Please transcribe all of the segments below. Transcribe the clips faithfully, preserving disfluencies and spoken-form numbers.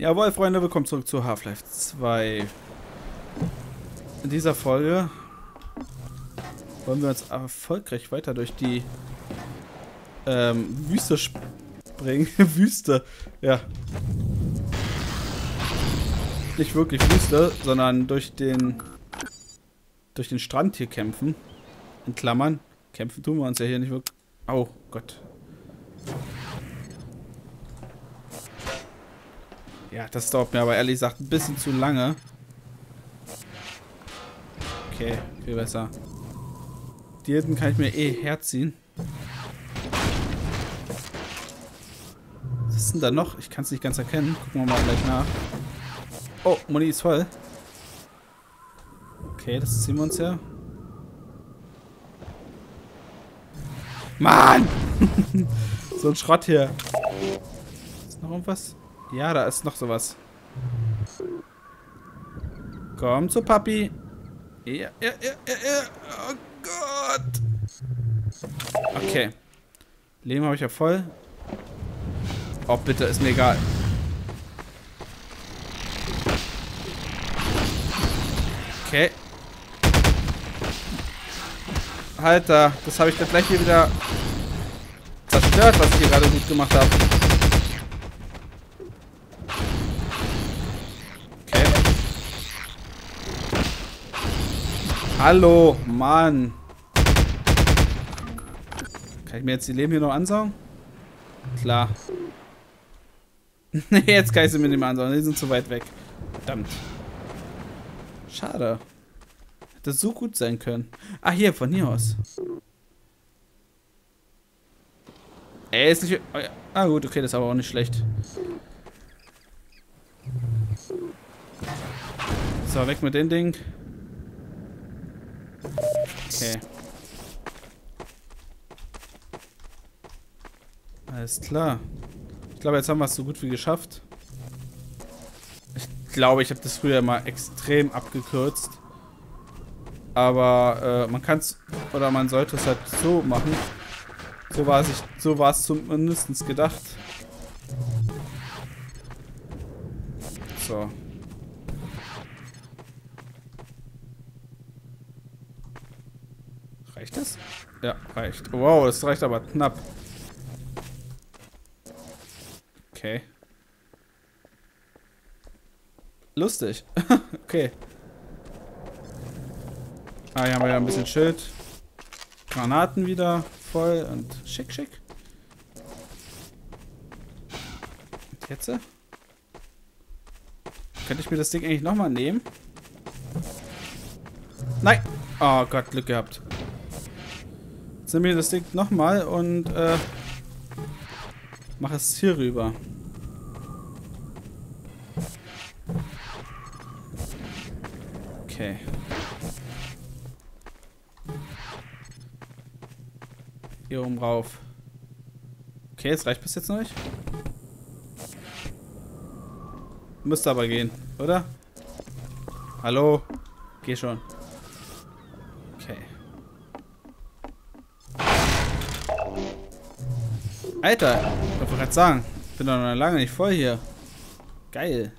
Jawohl, Freunde, willkommen zurück zu Half-Life zwei. In dieser Folge wollen wir uns erfolgreich weiter durch die ähm, Wüste springen. Wüste, ja. Nicht wirklich Wüste, sondern durch den durch den Strand hier kämpfen. In Klammern. Kämpfen tun wir uns ja hier nicht wirklich. Oh Gott. Ja, das dauert mir aber ehrlich gesagt ein bisschen zu lange. Okay, viel besser. Die hinten kann ich mir eh herziehen. Was ist denn da noch? Ich kann es nicht ganz erkennen. Gucken wir mal gleich nach. Oh, Muni ist voll. Okay, das ziehen wir uns ja. Mann! So ein Schrott hier. Ist noch irgendwas? Ja, da ist noch sowas. Komm zu Papi. Ja, ja, ja, ja, ja. Oh Gott. Okay. Leben habe ich ja voll. Oh, bitte, ist mir egal. Okay. Alter, das habe ich dann gleich hier wieder zerstört, was ich hier gerade gut gemacht habe. Okay. Hallo, Mann. Kann ich mir jetzt die Leben hier noch ansaugen? Klar. Nee, jetzt kann ich sie mir nicht mehr ansaugen. Die sind zu weit weg. Verdammt. Schade. Hätte so gut sein können. Ah, hier, von hier aus. Ey, ist nicht... Oh ja. Ah, gut, okay, das ist aber auch nicht schlecht. So, weg mit dem Ding. Okay. Alles klar. Ich glaube, jetzt haben wir es so gut wie geschafft. Ich glaube, ich habe das früher mal extrem abgekürzt. Aber äh, man kann es oder man sollte es halt so machen. So war es, so war es zumindest gedacht. So. Reicht das? Ja, reicht. Wow, das reicht aber knapp. Okay. Lustig. Okay. Ah, hier haben wir ja ein bisschen Schild. Granaten wieder voll und schick, schick. Und jetzt? Könnte ich mir das Ding eigentlich nochmal nehmen? Nein! Oh Gott, Glück gehabt. Jetzt nehme ich das Ding nochmal und äh, mache es hier rüber. Okay. Hier oben rauf. Okay, es reicht bis jetzt noch nicht. Müsste aber gehen, oder? Hallo? Geh schon. Okay. Alter, ich wollte gerade sagen, ich bin doch noch lange nicht voll hier. Geil.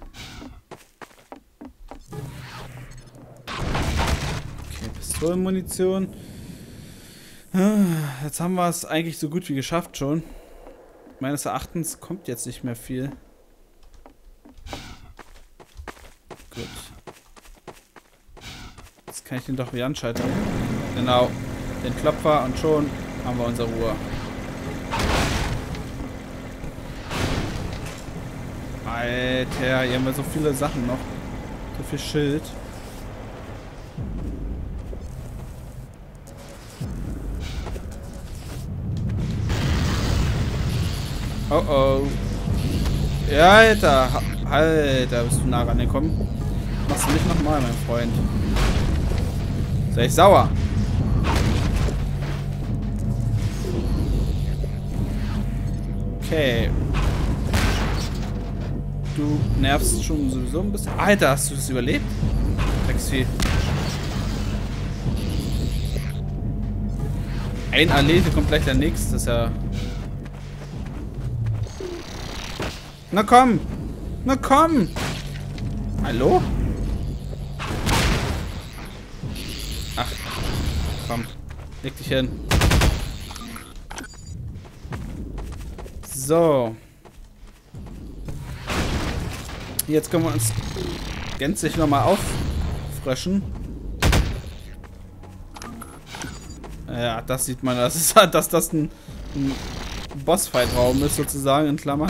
Okay, Pistolenmunition. Jetzt haben wir es eigentlich so gut wie geschafft schon. Meines Erachtens kommt jetzt nicht mehr viel. Gut. Jetzt kann ich den doch wieder anschalten. Genau. Den Klopfer und schon haben wir unsere Ruhe. Alter, hier haben wir so viele Sachen noch. So viel Schild. Oh oh. Ja, Alter. Alter, bist du nah rangekommen? Machst du nicht nochmal, mein Freund. Sei ich sauer. Okay. Du nervst schon sowieso ein bisschen. Alter, hast du das überlebt? Drecksvieh. Ein Alete kommt gleich der nächste. Das ist ja... Na komm! Na komm! Hallo? Ach, komm. Leg dich hin. So. Jetzt können wir uns gänzlich nochmal auffrischen. Ja, das sieht man, das ist, dass das ein, ein Bossfight-Raum ist, sozusagen, in Klammern.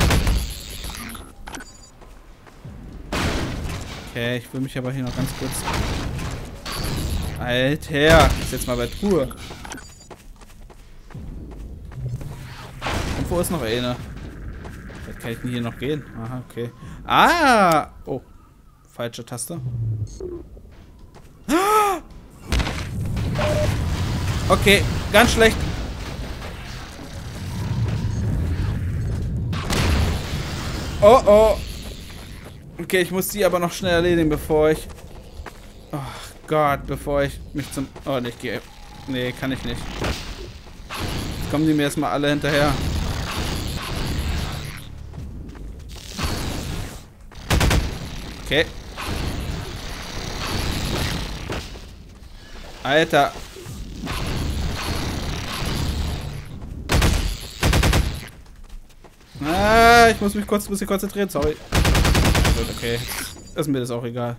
Okay, ich will mich aber hier noch ganz kurz... Alter, ist jetzt mal bei Truhe. Und wo ist noch eine? Vielleicht kann ich denn hier noch gehen. Aha, okay. Ah! Oh. Falsche Taste. Okay, ganz schlecht. Oh, oh. Okay, ich muss die aber noch schnell erledigen, bevor ich... Oh Gott, bevor ich mich zum... Oh, nicht gehe. Nee, kann ich nicht. Jetzt kommen die mir erstmal alle hinterher. Okay. Alter. Ah, ich muss mich kurz ein bisschen konzentrieren, sorry. Okay, ist mir das auch egal.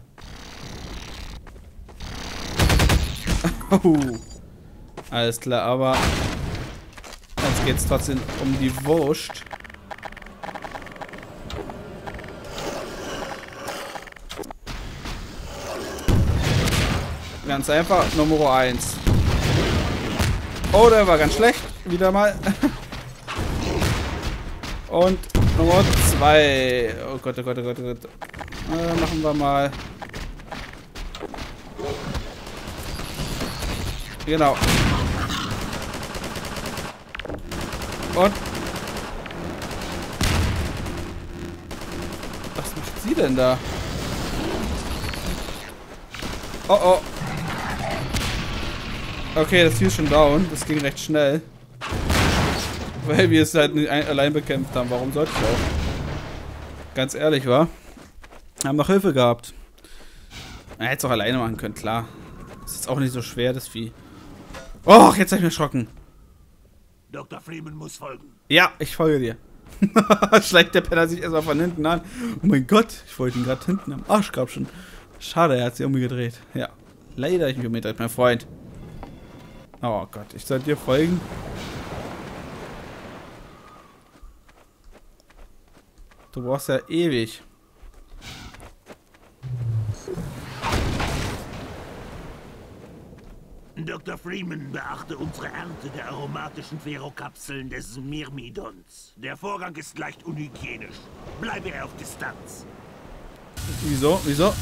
Oh. Alles klar, aber jetzt geht es trotzdem um die Wurst. Ganz einfach, Nummer eins. Oh, der war ganz schlecht. Wieder mal. Und Nummer zwei. Oh Gott, oh Gott, oh Gott, oh Gott. Äh, machen wir mal. Genau. Und. Was macht sie denn da? Oh oh. Okay, das hier ist schon down. Das ging recht schnell. Weil wir es halt nicht allein bekämpft haben. Warum sollte ich auch? Ganz ehrlich, wa? Haben noch Hilfe gehabt. Er hätte es auch alleine machen können, klar. Das ist jetzt auch nicht so schwer, das Vieh. Oh, jetzt hab ich mich erschrocken. Doktor Freeman muss folgen. Ja, ich folge dir. Schleicht der Penner sich erstmal von hinten an. Oh mein Gott, ich wollte ihn gerade hinten am Arsch grapschen. Schade, er hat sich umgedreht. Ja, leider ich mich umgedreht, mein Freund. Oh Gott, ich soll dir folgen. Du brauchst ja ewig. Doktor Freeman, beachte unsere Ernte der aromatischen Ferrokapseln des Myrmidons. Der Vorgang ist leicht unhygienisch. Bleibe auf Distanz. Wieso? Wieso?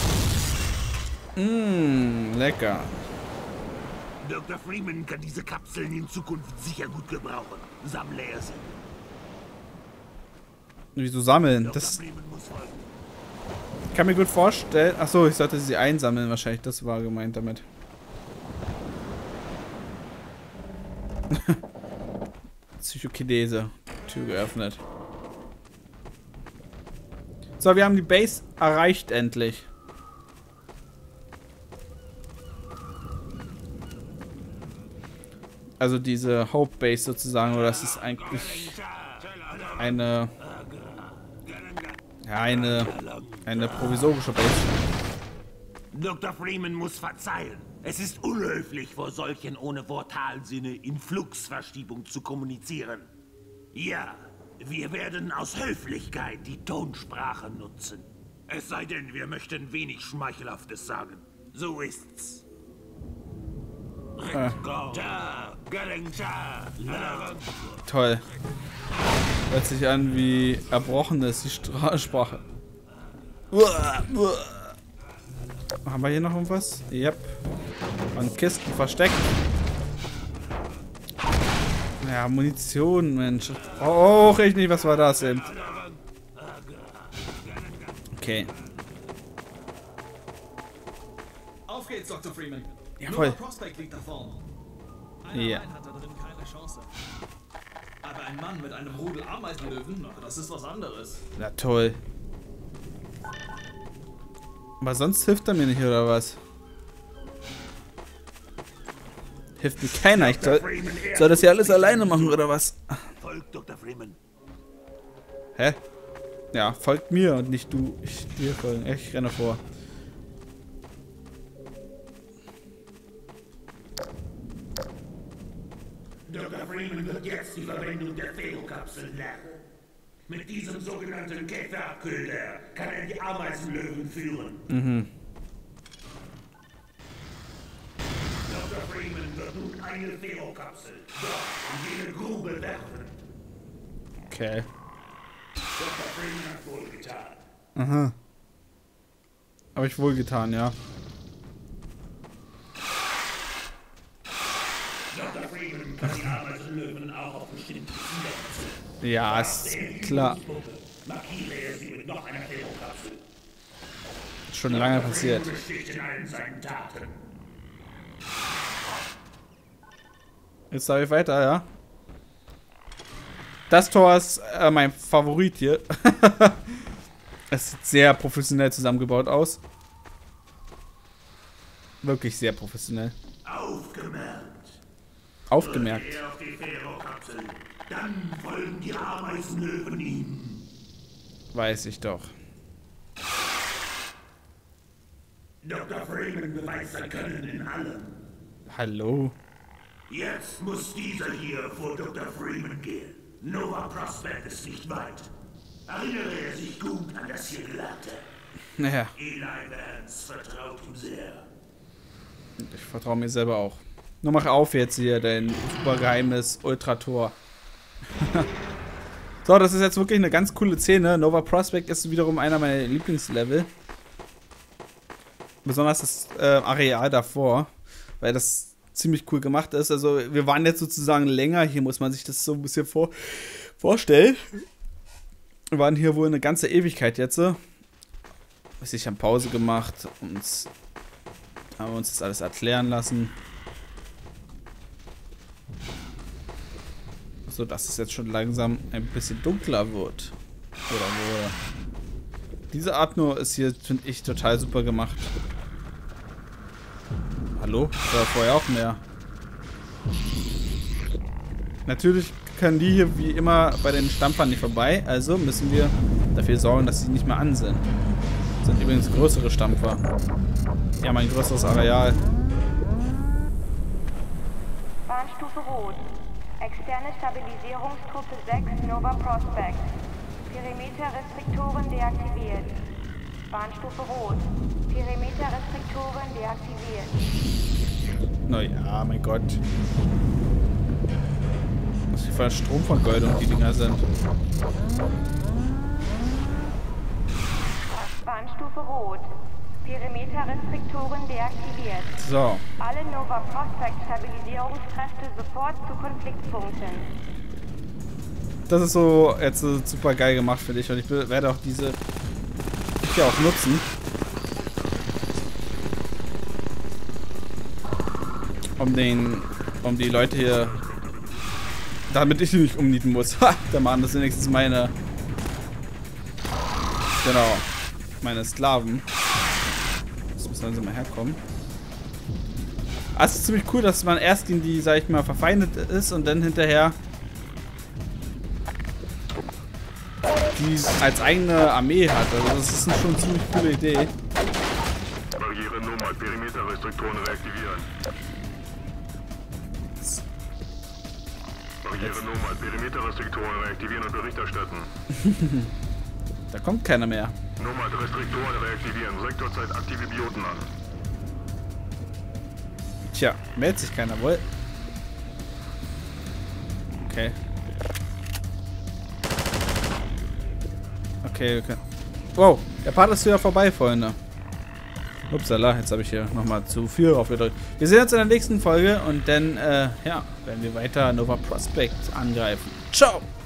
Mmm, lecker. Doktor Freeman kann diese Kapseln in Zukunft sicher gut gebrauchen. Sammle er sie. Wieso sammeln? Doktor Das Freeman muss folgen. kann mir gut vorstellen. Achso, ich sollte sie einsammeln wahrscheinlich. Das war gemeint damit. Psychokinese. Tür geöffnet. So, wir haben die Base erreicht endlich. Also diese Hope Base sozusagen, oder das ist eigentlich eine ja, eine eine provisorische Base. Doktor Freeman muss verzeihen. Es ist unhöflich, vor solchen ohne Vortalsinne in Fluxverschiebung zu kommunizieren. Ja, wir werden aus Höflichkeit die Tonsprache nutzen. Es sei denn, wir möchten wenig Schmeichelhaftes sagen. So ist's. Äh. Toll. Hört sich an wie Erbrochenes, die Stra Sprache. Haben wir hier noch irgendwas? Yep. Und Kisten versteckt. Ja, Munition, Mensch. Oh, ich nicht, was war das denn? Okay. Auf geht's, Doktor Freeman. Jawohl. Nur Prospect liegt da vorne. Einer Ja. allein hat da drin keine Chance. Aber ein Mann mit einem Rudel Ameisenlöwen, das ist was anderes. Na toll. Aber sonst hilft er mir nicht, oder was? Hilft mir keiner. Ich soll, soll das ja alles alleine machen, oder was? Folgt Doktor Freeman. Hä? Ja, folgt mir und nicht du. Ich dir folgen. Ich renne vor. Doktor Freeman wird jetzt die Verwendung der Feokapsel lernen. Mit diesem sogenannten Käferköder kann er die Ameisenlöwen führen. Mhm. Doktor Freeman wird nun eine Feokapsel dort in jene Grube werfen. Okay. Doktor Freeman hat wohlgetan. Aha. Habe ich wohl getan, ja. Doktor Freeman kann die Ameisenlöwen auch auf bestimmte Ziele setzen. Ja, ist klar. Markiere er sie mit noch einer Feokapsel. Schon lange passiert. Besteht in allen seinen Taten. Jetzt darf ich weiter, ja? Das Tor ist äh, mein Favorit hier. Es sieht sehr professionell zusammengebaut aus. Wirklich sehr professionell. Aufgemerkt. Aufgemerkt. Drücke er auf die Ferokapsel, dann folgen die Ameisenlöwen ihm. Weiß ich doch. Doktor Freeman beweist sein Können in allem. Hallo? Jetzt muss dieser hier vor Doktor Freeman gehen. Nova Prospekt ist nicht weit. Erinnere er sich gut an das hier Gelernte. Naja, Eli Vance vertraut ihm sehr. ich vertraue mir selber auch. Nur mach auf jetzt hier, dein super geheimes Ultrator. So, das ist jetzt wirklich eine ganz coole Szene. Nova Prospekt ist wiederum einer meiner Lieblingslevel. Besonders das äh, Areal davor, weil das ziemlich cool gemacht ist. Also wir waren jetzt sozusagen länger. Hier muss man sich das so ein bisschen vor vorstellen. Wir waren hier wohl eine ganze Ewigkeit jetzt. Ich haben Pause gemacht und haben uns das alles erklären lassen. So dass es jetzt schon langsam ein bisschen dunkler wird. Oder wurde. Diese Art nur ist hier, finde ich, total super gemacht. Hallo? Da war vorher auch mehr. Natürlich können die hier wie immer bei den Stampfern nicht vorbei. Also müssen wir dafür sorgen, dass sie nicht mehr an sind. Das sind übrigens größere Stampfer. Die haben ein größeres Areal. Warnstufe Rot. Externe Stabilisierungstruppe sechs Nova Prospekt. Perimeterrestriktoren deaktiviert. Warnstufe Rot. Perimeterrestriktoren deaktiviert. Naja, mein Gott. Was für eine Stromvergeudung die Dinger sind. Warnstufe Rot. Perimeterrestriktoren deaktiviert. So. Alle Nova Prospekt Stabilisierungskräfte sofort zu Konfliktpunkten. Das ist so jetzt so super geil gemacht für dich und ich werde auch diese hier auch nutzen. Um den, um die Leute hier, damit ich die nicht umnieten muss. Ha, der Mann, das sind wenigstens meine, genau, meine Sklaven. Jetzt müssen sie mal herkommen. Ah, es ist ziemlich cool, dass man erst gegen die, sag ich mal, verfeindet ist und dann hinterher die als eigene Armee hat. Also das ist schon eine ziemlich coole Idee. Barriere Nummer, Perimeterrestriktoren reaktivieren. Barriere Nummer, Perimeterrestriktoren reaktivieren und Bericht erstatten. Da kommt keiner mehr. Nummer, Restriktoren reaktivieren. Sektorzeit aktive Bioten an. Tja, meldet sich keiner wohl. Okay. Okay, wir können. Wow, der Part ist wieder vorbei, Freunde. Upsala, jetzt habe ich hier nochmal zu viel aufgedrückt. Wir sehen uns in der nächsten Folge und dann, äh, ja, werden wir weiter Nova Prospekt angreifen. Ciao!